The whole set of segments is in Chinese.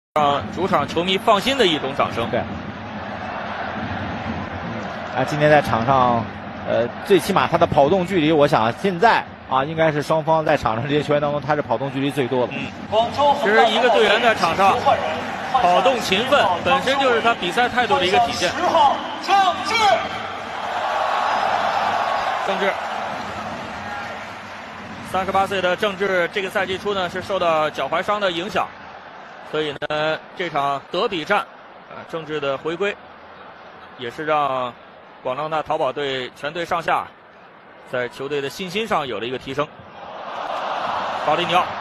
让主场球迷放心的一种掌声。 对。今天在场上，最起码他的跑动距离，我想现在应该是双方在场上这些球员当中，他是跑动距离最多的。 其实一个队员在场上跑动勤奋，本身就是他比赛态度的一个体现。 10号郑智，38岁的郑智，这个赛季初呢是受到脚踝伤的影响，所以呢这场德比战，郑智的回归，也是让广州恒大淘宝队全队上下在球队的信心上有了一个提升。保利尼奥，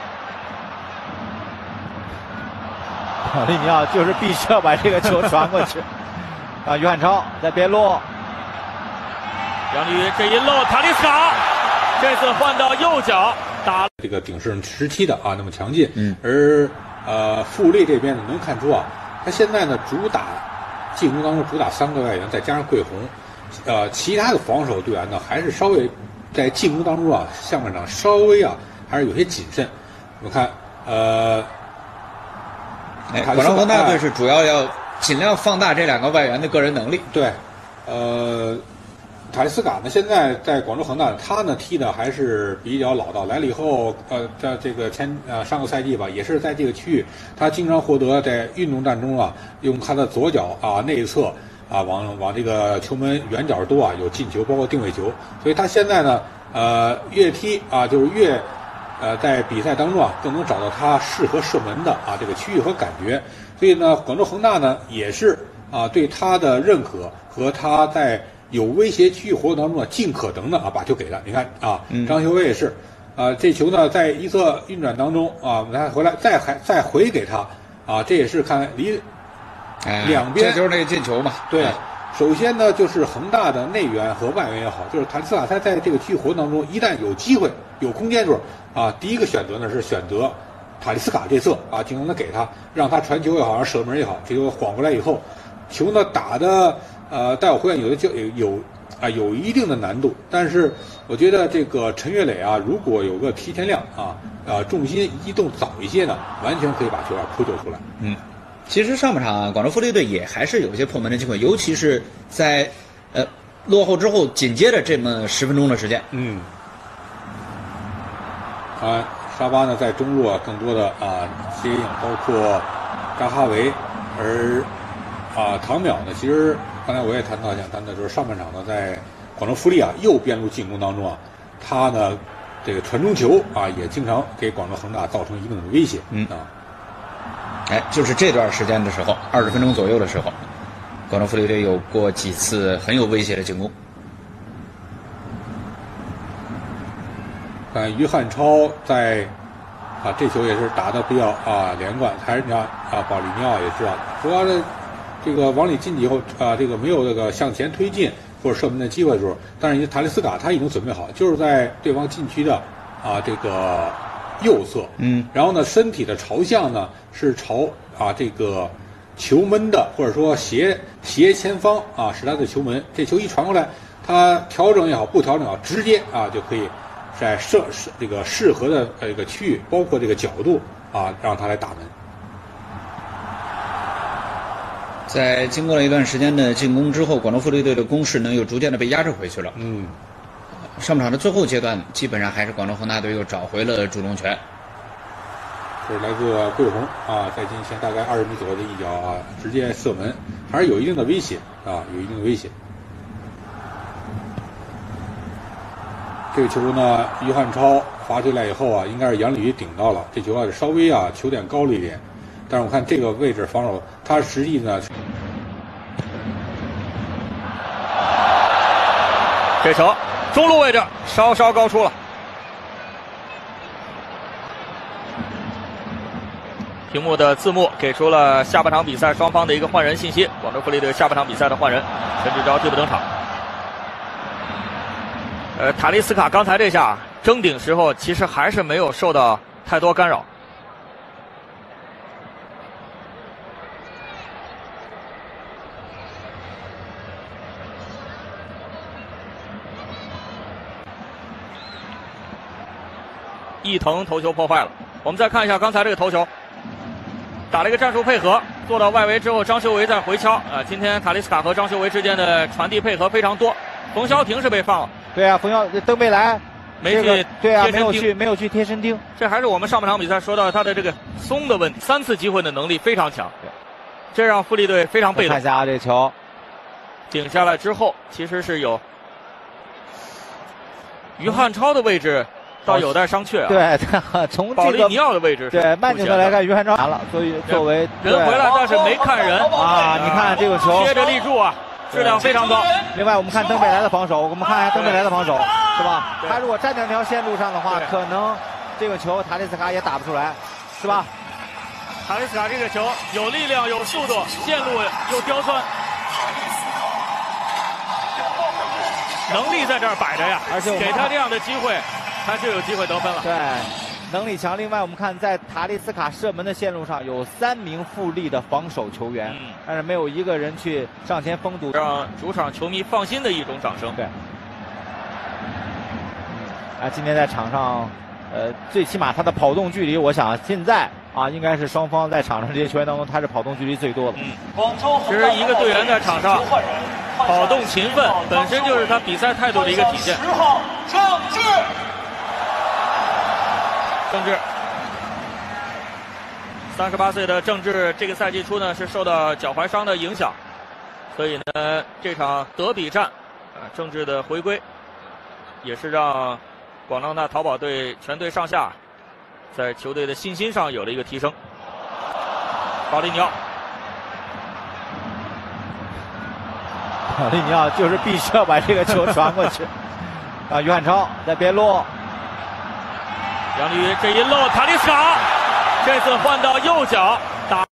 保利尼奥就是必须要把这个球传过去。于汉超在边路， 杨立瑜这一漏，塔利斯卡这次换到右脚打这个鼎盛时期的那么强劲。而富力这边呢能看出他现在呢主打进攻当中主打3个外援，再加上桂红，其他的防守队员呢还是稍微在进攻当中下半场稍微还是有些谨慎。我们看广州恒大队是主要要尽量放大这2个外援的个人能力。 对，塔利斯卡呢，现在在广州恒大，他呢踢的还是比较老道。来了以后，在这个上个赛季吧，也是在这个区域，他经常获得在运动战中用他的左脚内侧往这个球门远角多有进球，包括定位球。所以他现在呢，越踢就是越在比赛当中更能找到他适合射门的这个区域和感觉。所以呢，广州恒大呢也是对他的认可和他在有威胁区域活动当中尽可能的把球给他。你看张修威也是这球呢在一侧运转当中他回来再回给他这也是看离两边， 这就是那个进球嘛。 对，首先呢就是恒大的内援和外援也好，就是塔利斯卡他在这个区域活动当中，一旦有机会有空间的时候第一个选择呢是选择塔利斯卡这侧尽可能的给他，让他传球也好，让射门也好，这个晃过来以后，球呢打的带我回来有的就有一定的难度，但是我觉得这个陈岳磊如果有个提前量重心移动早一些呢，完全可以把球扑救出来。 其实上半场广州富力队也还是有一些破门的机会，尤其是在落后之后紧接着这么10分钟的时间。 沙巴呢在中路更多的接应，包括扎哈维，而唐淼呢，其实刚才我也谈到就是上半场呢，在广州富力右边路进攻当中他呢这个传中球也经常给广州恒大造成一定的威胁。 就是这段时间的时候，20分钟左右的时候，广州富力队有过几次很有威胁的进攻。 于汉超在这球也是打得比较连贯，还是你看保利尼奥也是主要的这个往里进去以后这个没有这个向前推进或者射门的机会的时候，但是塔利斯卡他已经准备好，就是在对方禁区的这个右侧，然后呢身体的朝向呢是朝这个球门的或者说斜前方是他的球门，这球一传过来，他调整也好不调整也好，直接就可以在这个适合的这个区域，包括这个角度让他来打门。 在经过了一段时间的进攻之后，广州富力队的攻势呢又逐渐的被压制回去了。上半场的最后阶段，基本上还是广州恒大队又找回了主动权。 这是来自桂红在近前大概20米左右的一脚直接射门，还是有一定的威胁有一定的威胁。这个球呢，于汉超罚出来以后应该是杨立瑜顶到了，这球稍微球点高了一点，但是我看这个位置防守，他实际呢， 这球中路位置稍稍高出了。屏幕的字幕给出了下半场比赛双方的一个换人信息。广州富力队下半场比赛的换人，陈志钊替补登场。塔利斯卡刚才这下争顶时候，其实还是没有受到太多干扰。伊藤头球破坏了，我们再看一下刚才这个头球， 打了一个战术配合，做到外围之后，张修为再回敲。今天塔利斯卡和张修为之间的传递配合非常多。冯潇霆是被放了。 对啊，登贝莱没去， 对啊，没有去贴身盯。 这还是我们上半场比赛说到他的这个松的问题，3次机会的能力非常强。这让富力队非常被动。 看一下这球， 顶下来之后，其实是有于汉超的位置。倒有待商榷啊！ 对，从保利尼奥的位置， 对慢镜头来看，于汉超难了，所以作为人回来，但是没看人啊！你看这个球接着立柱啊，质量非常高。 另外，我们看登贝莱的防守，我们看一下登贝莱的防守，是吧？他如果站在那条线路上的话，可能这个球塔利斯卡也打不出来，是吧？ 塔利斯卡这个球有力量、有速度，线路又刁钻，能力在这儿摆着呀， 而且给他这样的机会。他就有机会得分了。 对，能力强。另外，我们看在塔利斯卡射门的线路上有3名富力的防守球员，但是没有一个人去上前封堵， 让主场球迷放心的一种掌声。 对。今天在场上，最起码他的跑动距离，我想现在应该是双方在场上这些球员当中，他是跑动距离最多的。 其实一个队员在场上跑动勤奋，本身就是他比赛态度的一个体现。 10号郑智，38岁的郑智，这个赛季初呢是受到脚踝伤的影响，所以呢这场德比战，郑智的回归，也是让广州大淘宝队全队上下在球队的信心上有了一个提升。保利尼奥， 保利尼奥就是必须要把这个球传过去。于汉超在边路。 杨立瑜这一漏，塔利斯卡这次换到右脚打。